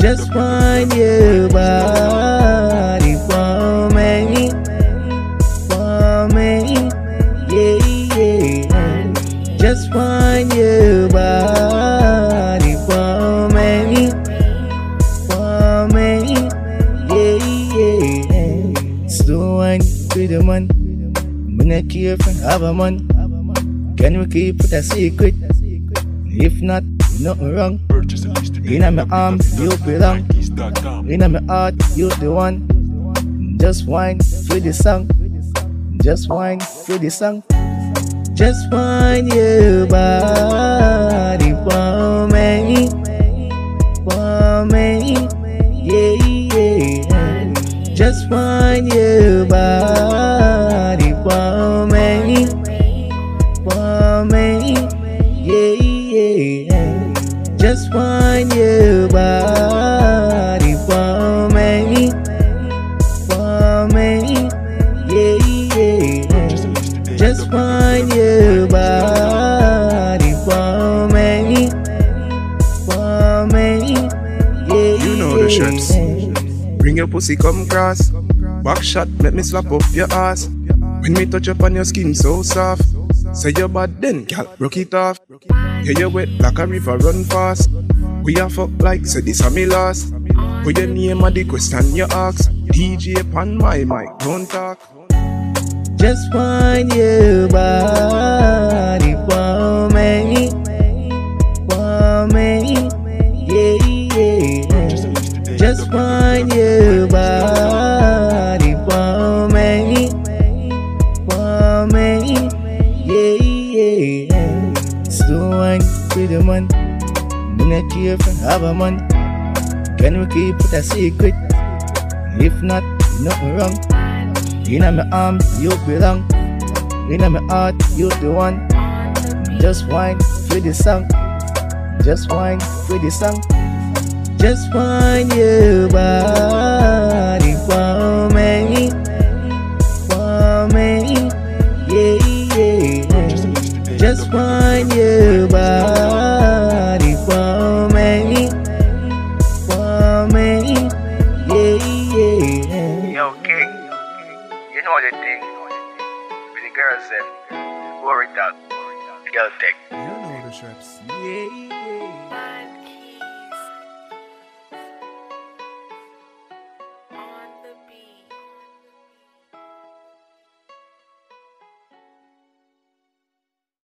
Just wind your body for me, yeah, yeah. Just wind your body for me, yeah, yeah. Slow wine with the man, when I care for have a man. Can we keep it a secret? If not, nothing wrong. In my arms, you belong. In my heart, you the one. Just whine for the song. Just whine for the song. Just whine your body for me, yeah, yeah. Just whine your body for me, yeah, yeah. Just whine your body for me, yeah, yeah. Just whine your body for me, yeah. You know the shirts. Bring your pussy come cross. Back shot, let me slap up your ass. When me touch up on your skin so soft. Say you're bad then, girl, broke it off. Yeah, you wet like a river run fast. We a fuck like, say this a me last. Put your name at the question you ask. DJ pan my mic, don't talk. Just whine your body for me, yeah, yeah. Just whine your body for me, yeah, yeah. Slow wine with the man, when I care for have a man. Can we keep it a secret? If not, nothing wrong. In my arms, you belong. In my heart, you the one. Just whine for the song. Just whine for the song. Just whine your body for me, yeah, yeah. Just whine your body for me, yeah, yeah. Yo, King, you know the thing. When the girl said, worry that, girl take. You know the shirts. Yeah.